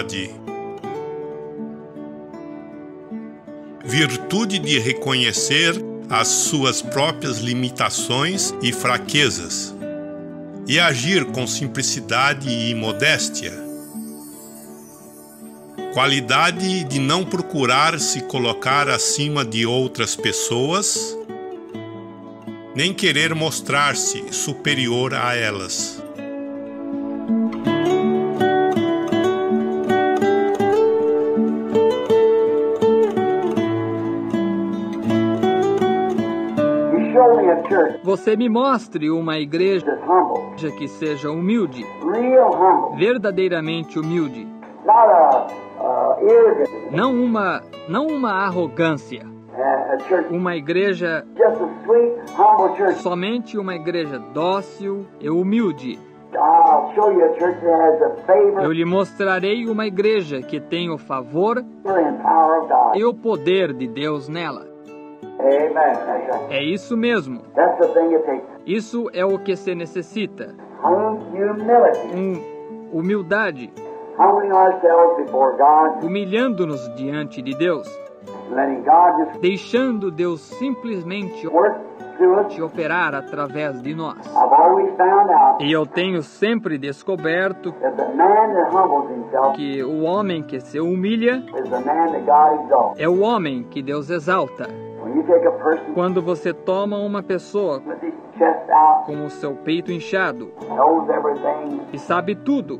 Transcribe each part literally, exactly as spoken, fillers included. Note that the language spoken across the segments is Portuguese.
humildade. Virtude de reconhecer as suas próprias limitações e fraquezas e agir com simplicidade e modéstia. Qualidade de não procurar se colocar acima de outras pessoas, nem querer mostrar-se superior a elas. Você me mostre uma igreja que seja humilde, verdadeiramente humilde. Não uma, não uma arrogância. Uma igreja, somente uma igreja dócil e humilde. Eu lhe mostrarei uma igreja que tem o favor e o poder de Deus nela. É isso mesmo. Isso é o que se necessita. Um, humildade. Humilhando-nos diante de Deus. Deixando Deus simplesmente te operar através de nós. E eu tenho sempre descoberto que o homem que se humilha é o homem que Deus exalta. Quando você toma uma pessoa com o seu peito inchado e sabe tudo,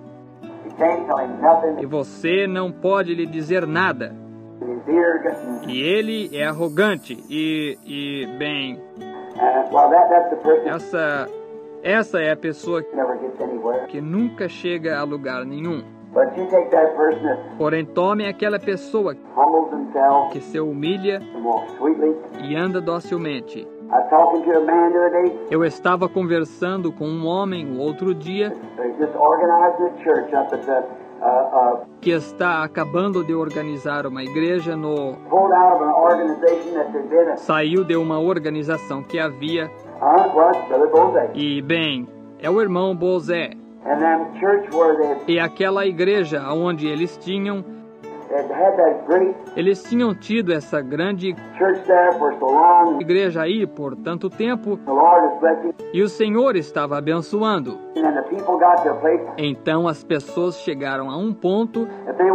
e você não pode lhe dizer nada, e ele é arrogante e, e bem, essa, essa é a pessoa que nunca chega a lugar nenhum. Porém, tome aquela pessoa que se humilha e anda docilmente. Eu estava conversando com um homem o outro dia que está acabando de organizar uma igreja no... Saiu de uma organização que havia... E, bem, é o irmão Bozé. E aquela igreja onde eles tinham, eles tinham tido essa grande igreja aí por tanto tempo, e o Senhor estava abençoando. Então as pessoas chegaram a um ponto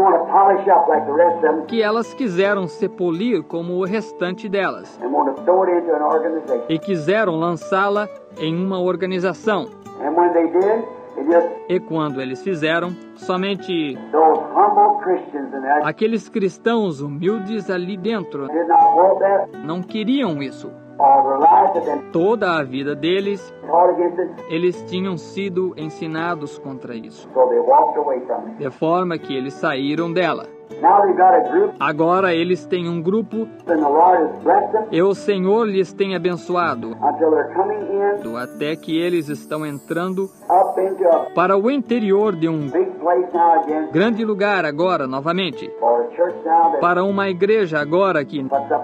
que elas quiseram se polir como o restante delas, e quiseram lançá-la em uma organização. E quando eles fizeram, somente aqueles cristãos humildes ali dentro não queriam isso. Toda a vida deles, eles tinham sido ensinados contra isso, de forma que eles saíram dela. Agora eles têm um grupo e o Senhor lhes tem abençoado até que eles estão entrando para o interior de um grande lugar agora novamente, para uma igreja agora que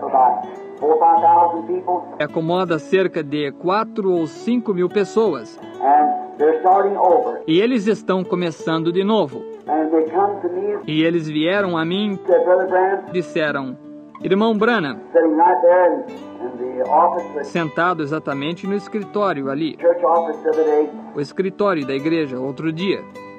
acomoda cerca de quatro ou cinco mil pessoas. E eles estão começando de novo. E eles vieram a mim e disseram: Irmão Branham, sentado exatamente no escritório ali, o escritório da igreja, outro dia.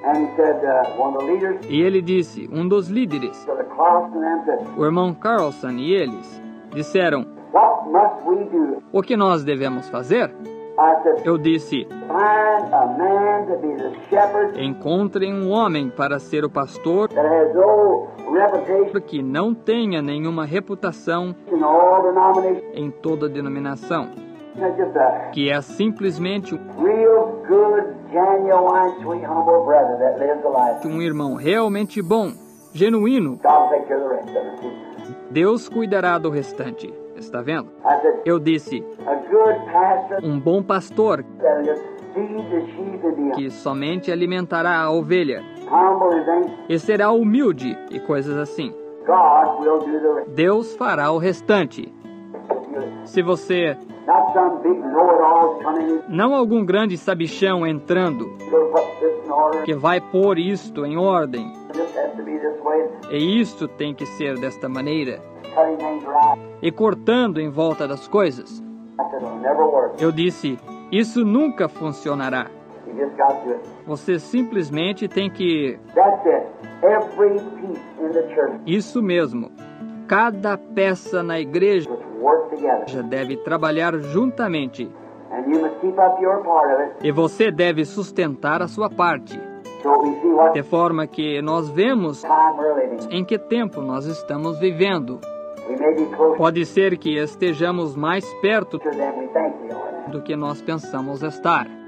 E ele disse, um dos líderes, o irmão Carlson e eles, disseram: o que nós devemos fazer? Eu disse: encontrem um homem para ser o pastor que não tenha nenhuma reputação em toda denominação, que é simplesmente um irmão realmente bom, genuíno. Deus cuidará do restante. Está vendo? Eu disse, um bom pastor que somente alimentará a ovelha e será humilde e coisas assim. Deus fará o restante. Se você... Não algum grande sabichão entrando que vai pôr isto em ordem. E isto tem que ser desta maneira. E cortando em volta das coisas. Eu disse, isso nunca funcionará. Você simplesmente tem que... Isso mesmo. Cada peça na igreja já deve trabalhar juntamente. E você deve sustentar a sua parte. De forma que nós vemos em que tempo nós estamos vivendo. Pode ser que estejamos mais perto do que nós pensamos estar.